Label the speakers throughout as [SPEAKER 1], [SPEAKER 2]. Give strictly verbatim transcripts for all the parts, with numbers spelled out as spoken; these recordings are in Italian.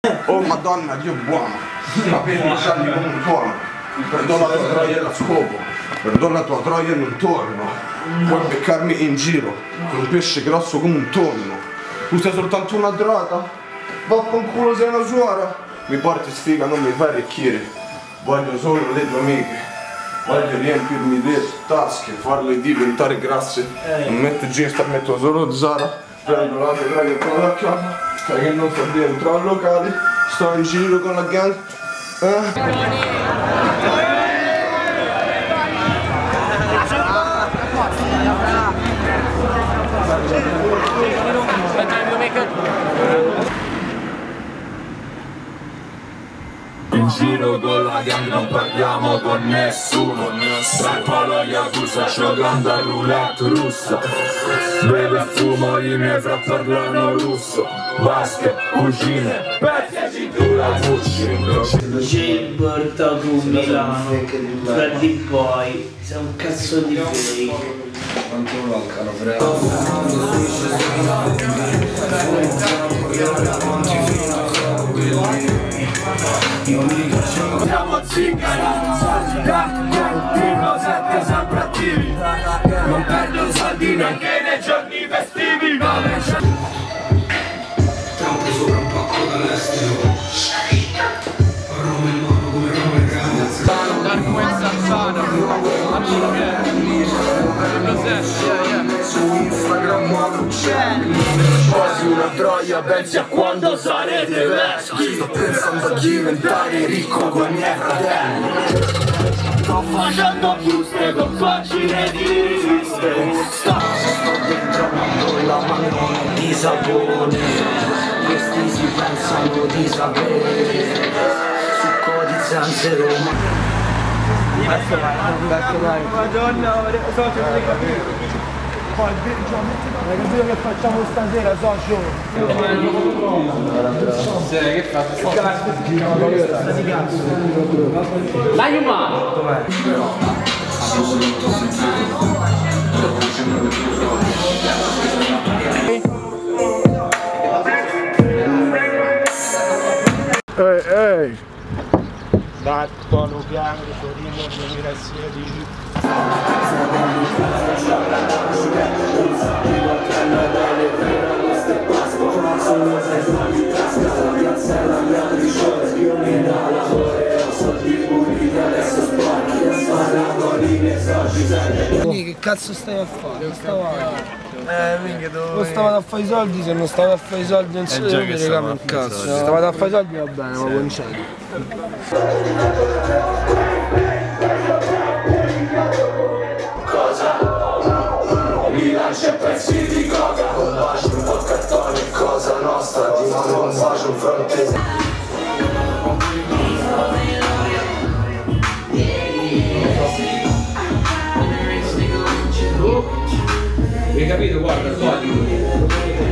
[SPEAKER 1] Oh madonna, Dio buono, capelli gialli come un tuono, perdona la tua troia e la scopo, perdona la tua troia e non torno, puoi beccarmi in giro, con un pesce grosso come un tonno, tu sei soltanto una drota, vaffanculo sei una suora, mi porti sfiga, non mi fai arricchire, voglio solo le tue amiche, voglio riempirmi le tasche, farle diventare grasse, non metto jeans, metto solo Zara, prendo la tua troia e con la chiama, sai che non sto dentro al locale, sto in giro con la gang, eh?
[SPEAKER 2] In giro con la gang non parliamo con nessuno, tra il palo e Yakuza giocando a roulette russa. Bevo e fumo, i miei fra parlano russo, vasche, cucine, pezzi e cintura Gucci.
[SPEAKER 3] Ci portato a Milano, Freddy Boy, sei un cazzo di fake.
[SPEAKER 4] Quanto mancano, frego?
[SPEAKER 2] Siamo zingari, da sette sempre attivi, non perdo soldi neanche nei giorni festivi.
[SPEAKER 4] Trampo sopra un pacco dall'estero, Roma in mano come Roma in ragazzi.
[SPEAKER 5] Dark West Alzano, amico
[SPEAKER 2] Su Instagram apro quasi una troia, pensi a quando sarete vecchi. Sto pensando a diventare ricco con i miei fratelli. Sto facendo buste con pagine di riviste. Sto dentro una bolla ma non di sapone. Questi si pensano di sapere. Succo di zanzero ma
[SPEAKER 6] Madonna, socio, hai capito? Poi hai capito che facciamo stasera, socio?
[SPEAKER 5] Sì, che fate? Dai un mano! Dov'è?
[SPEAKER 1] Ehi, ehi!
[SPEAKER 6] Battono piano di Torino duemilasedici. Quindi che cazzo stai a fare? Non stavate
[SPEAKER 5] Eh, minchia dove...
[SPEAKER 6] non stavate a fare i soldi, se non stavate a fare i soldi non si deve regame il cazzo. Se stavate a fare i soldi va bene, ma concedo.
[SPEAKER 2] mi lancia pezzi di coca, un bacio, un po' cartone, cosa nostra, ti mando un bacio in fronte.
[SPEAKER 4] Hai capito? Guarda, guarda.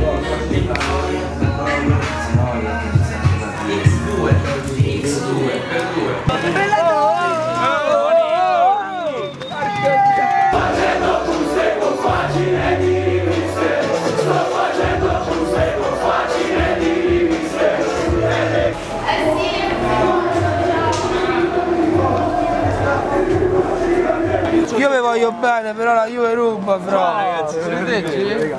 [SPEAKER 6] Io vi voglio bene, però la Juve ruba, fra.
[SPEAKER 5] Ragazzi, credeteci?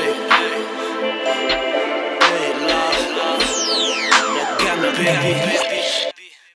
[SPEAKER 2] Baby.